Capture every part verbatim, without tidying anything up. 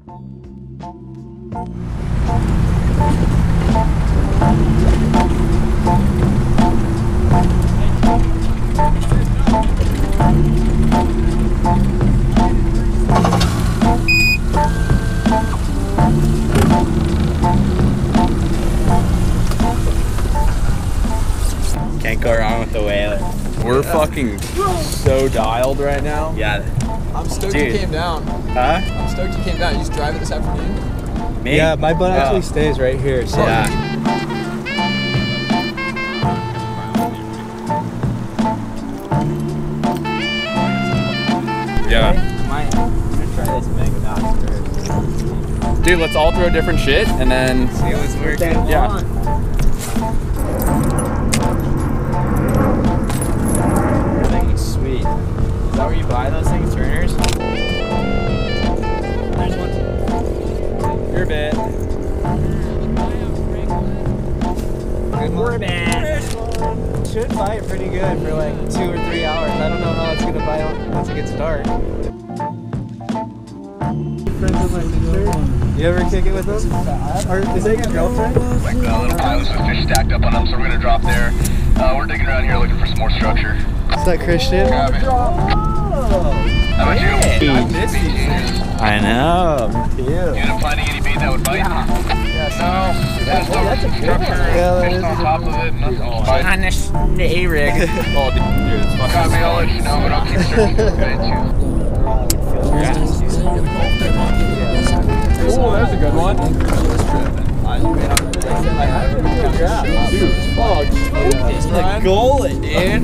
Can't go wrong with the whaler. We're fucking so dialed right now. Yeah. I'm stoked Dude. you came down. Huh? I'm stoked you came down. You just drive it this afternoon? Me? Yeah, my butt actually oh. stays right here. So. Yeah. Yeah. Might try this mega knots first. Dude, let's all throw different shit and then See what's working. Yeah. Sweet. Is that where you buy those things, Turners? There's one. Your bit. Good morning. Should bite pretty good for like two or three hours. I don't know how it's gonna bite on once it gets dark. Friends with my sister. You ever kick it with them? Or is that your girlfriend? Like uh, little piles of fish stacked up on them, so we're gonna drop there. Uh, we're digging around here looking for some more structure. Is that Christian? Grab it. Oh, How about hey. you? I miss these. I know. Me too. You end up finding any bait that would bite? Yeah. Yeah, no. There's no that's a good structure. one. Yeah, that Fish is on a good top of it. Nothing will bite. On the snake rig. Oh, dude, it's fucking Got me, I'll let you know, but I'll keep searching for bait too. Oh, that's a good one. Dude, fuck. The gullet, dude.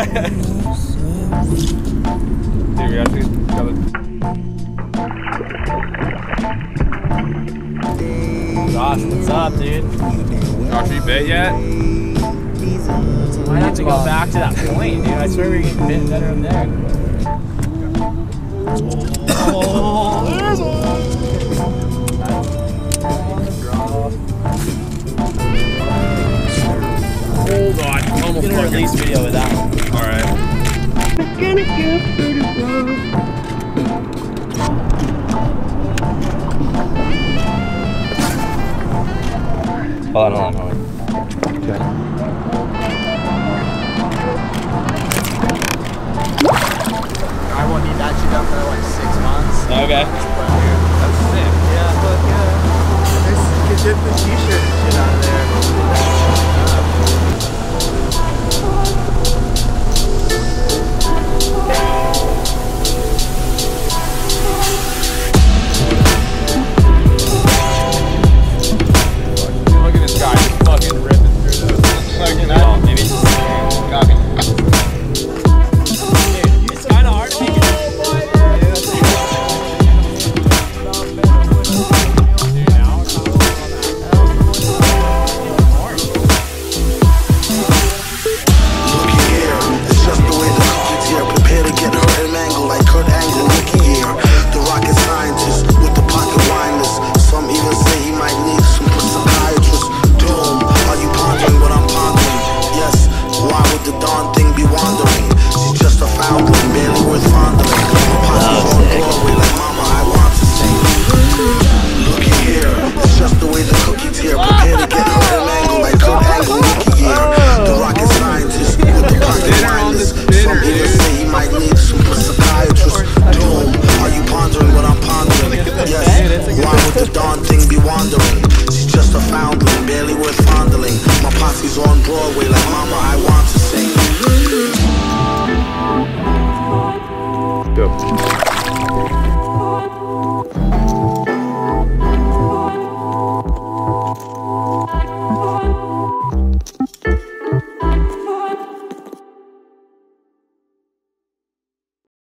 Dude, we have to go. Josh, what's up, dude? Josh, you bit yet? I have to go back to that point, dude. I swear we can bit better up there. Oh, there's one. Hold on. I'm I'm almost gonna release video with that one. Alright. Hold on, hold on, hold on. Okay. I won't need that shit up for like six months. Okay. That's sick. Yeah, but yeah. There's, you can dip the t-shirt and shit out of there. Look at this guy just fucking ripping through those. Fucking Oh, maybe it's Copy. Dude, it's kind of hard to make it. Go.